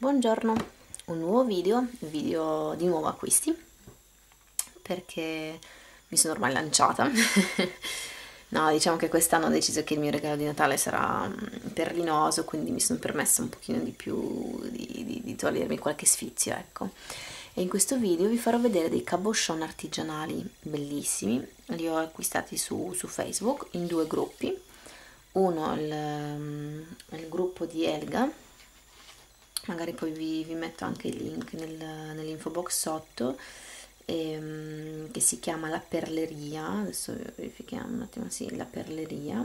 Buongiorno, un nuovo video di nuovo acquisti perché mi sono ormai lanciata. No, diciamo che quest'anno ho deciso che il mio regalo di Natale sarà perlinoso, quindi mi sono permessa un pochino di più di togliermi qualche sfizio, ecco. E in questo video vi farò vedere dei cabochon artigianali bellissimi. Li ho acquistati su Facebook in due gruppi. Uno il gruppo di Elga, magari poi vi metto anche il link nell'info box sotto, che si chiama La Perleria. Adesso verifichiamo un attimo, sì, La Perleria.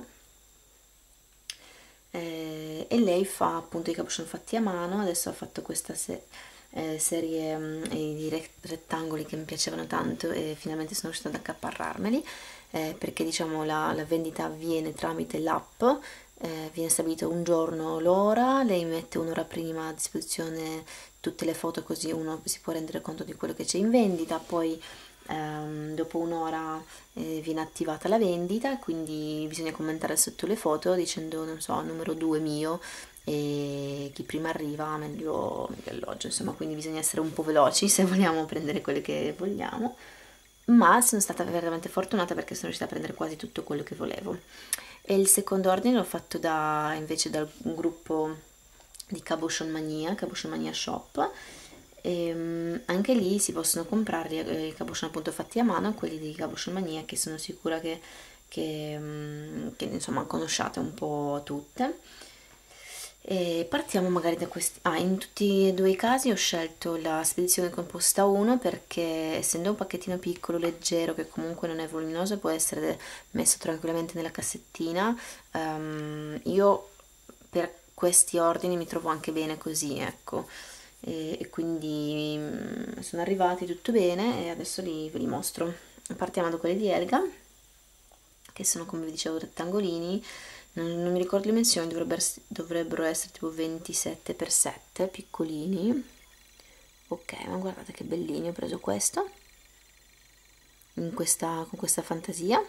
E lei fa appunto i capuchon fatti a mano. Adesso ha fatto questa serie di rettangoli che mi piacevano tanto e finalmente sono riuscita ad accaparrarmeli, perché diciamo la vendita avviene tramite l'app. Viene stabilito un giorno l'ora, lei mette un'ora prima a disposizione tutte le foto, così uno si può rendere conto di quello che c'è in vendita. Poi dopo un'ora viene attivata la vendita, quindi bisogna commentare sotto le foto dicendo, non so, numero 2 mio, e chi prima arriva meglio alloggio, insomma. Quindi bisogna essere un po' veloci se vogliamo prendere quelle che vogliamo, ma sono stata veramente fortunata perché sono riuscita a prendere quasi tutto quello che volevo. E il secondo ordine l'ho fatto invece dal gruppo di Cabochon Mania Shop. E anche lì si possono comprare i cabochon appunto fatti a mano, quelli di Cabochon Mania, che sono sicura che insomma conosciate un po' tutte. E partiamo magari da questi. In tutti e due i casi ho scelto la spedizione composta 1 perché, essendo un pacchettino piccolo, leggero, che comunque non è voluminoso, può essere messo tranquillamente nella cassettina. Io per questi ordini mi trovo anche bene così, ecco. E quindi sono arrivati tutto bene e adesso ve li mostro. Partiamo da quelli di Elga, che sono, come vi dicevo, rettangolini. Non mi ricordo le dimensioni, dovrebbero essere tipo 27x7, piccolini. Ok, ma guardate che bellini. Ho preso questo con questa fantasia.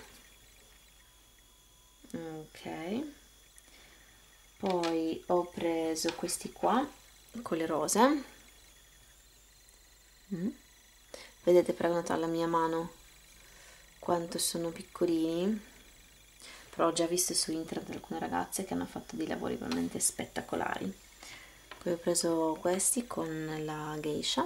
Ok, poi ho preso questi qua con le rose. Vedete, paragonato alla mia mano quanto sono piccolini. Però ho già visto su internet alcune ragazze che hanno fatto dei lavori veramente spettacolari. Poi ho preso questi con la geisha.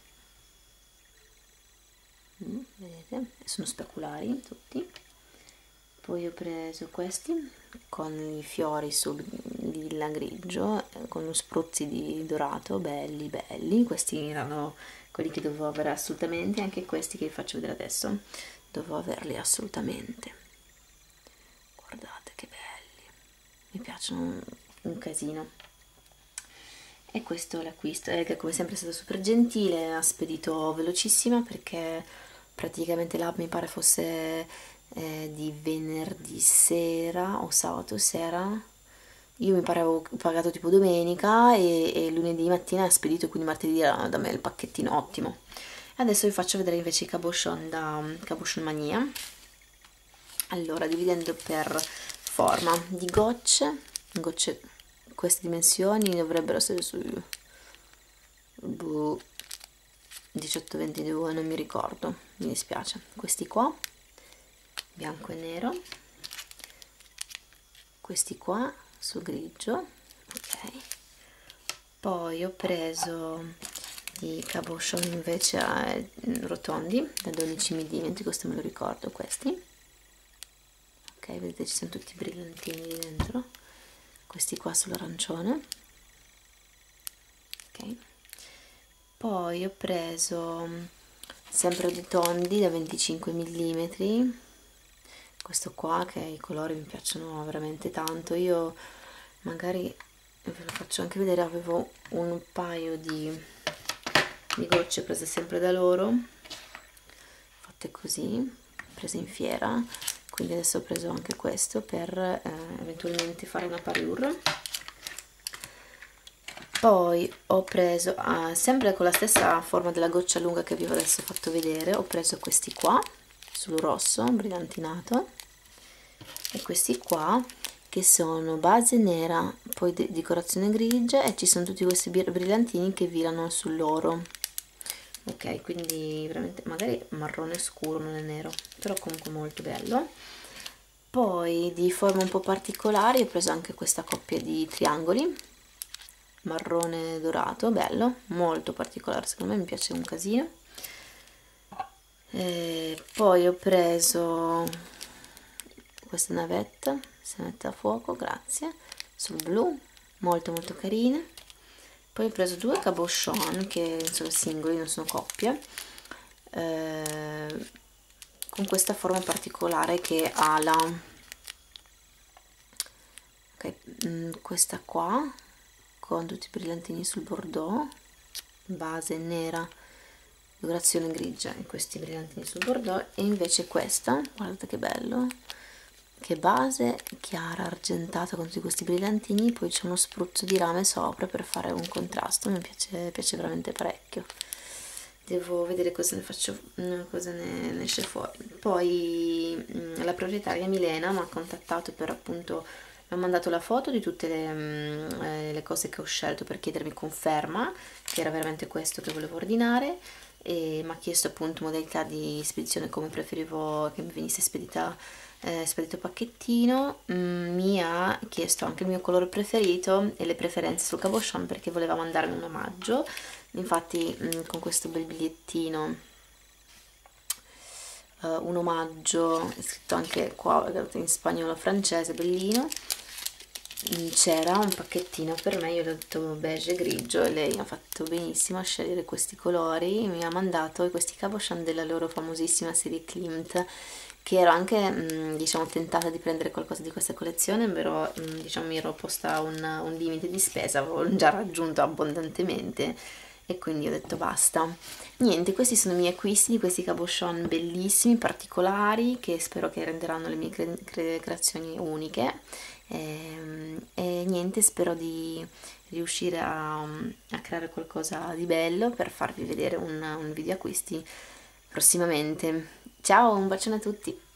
Vedete, sono speculari tutti. Poi ho preso questi con i fiori sul lilla grigio, con spruzzi di dorato, belli belli. Questi erano quelli che dovevo avere assolutamente. Anche questi che vi faccio vedere adesso dovevo averli assolutamente. Guardate che belli, mi piacciono un casino. E questo è l'acquisto, che come sempre è stato super gentile, ha spedito velocissima perché praticamente l'app mi pare fosse di venerdì sera o sabato sera. Io mi pare avevo pagato tipo domenica e lunedì mattina ha spedito, quindi martedì era da me il pacchettino ottimo. Adesso vi faccio vedere invece i cabochon da Cabochon Mania. Allora, dividendo per forma di gocce queste dimensioni dovrebbero essere su 18-22, non mi ricordo, mi dispiace. Questi qua bianco e nero, questi qua su grigio. Ok, poi ho preso i cabochon invece rotondi da 12 mm, questo me lo ricordo, questi. Ok, vedete, ci sono tutti i brillantini lì dentro. Questi qua sull'arancione. Ok, poi ho preso sempre dei tondi da 25 mm. Questo qua, che i colori mi piacciono veramente tanto. Io magari ve lo faccio anche vedere, avevo un paio di gocce prese sempre da loro, fatte così, prese in fiera, quindi adesso ho preso anche questo per eventualmente fare una parure. Poi ho preso, sempre con la stessa forma della goccia lunga che vi ho adesso fatto vedere, ho preso questi qua sul rosso brillantinato, e questi qua che sono base nera, poi decorazione grigia, e ci sono tutti questi brillantini che virano sull'oro. Ok, quindi veramente magari marrone scuro, non è nero, però comunque molto bello. Poi di forme un po' particolari ho preso anche questa coppia di triangoli marrone dorato, bello, molto particolare, secondo me mi piace un casino. E poi ho preso questa navetta, si mette a fuoco, grazie, sul blu, molto molto carine. Poi ho preso due cabochon che sono singoli, non sono coppie, con questa forma particolare che ha la questa qua con tutti i brillantini sul bordeaux, base nera, decorazione grigia e questi brillantini sul bordeaux, e invece questa, guardate che bello, che base chiara argentata con tutti questi brillantini, poi c'è uno spruzzo di rame sopra per fare un contrasto. Mi piace veramente parecchio. Devo vedere cosa ne faccio, cosa ne esce fuori. Poi la proprietaria Milena mi ha contattato per appunto, mi ha mandato la foto di tutte le cose che ho scelto per chiedermi conferma che era veramente questo che volevo ordinare, e mi ha chiesto appunto modalità di spedizione, come preferivo che mi venisse spedito pacchettino. Mi ha chiesto anche il mio colore preferito e le preferenze sul cabochon perché voleva mandarmi un omaggio. Infatti con questo bel bigliettino, un omaggio, è scritto anche qua in spagnolo francese, bellino, c'era un pacchettino per me, io l'ho detto beige e grigio, e lei ha fatto benissimo a scegliere questi colori. Mi ha mandato questi cabochon della loro famosissima serie Klimt, che ero anche diciamo tentata di prendere qualcosa di questa collezione, però diciamo mi ero posta un limite di spesa, avevo già raggiunto abbondantemente e quindi ho detto basta. Niente, questi sono i miei acquisti di questi cabochon bellissimi, particolari, che spero che renderanno le mie creazioni uniche. E niente, spero di riuscire a creare qualcosa di bello per farvi vedere un video acquisti prossimamente. Ciao, un bacione a tutti!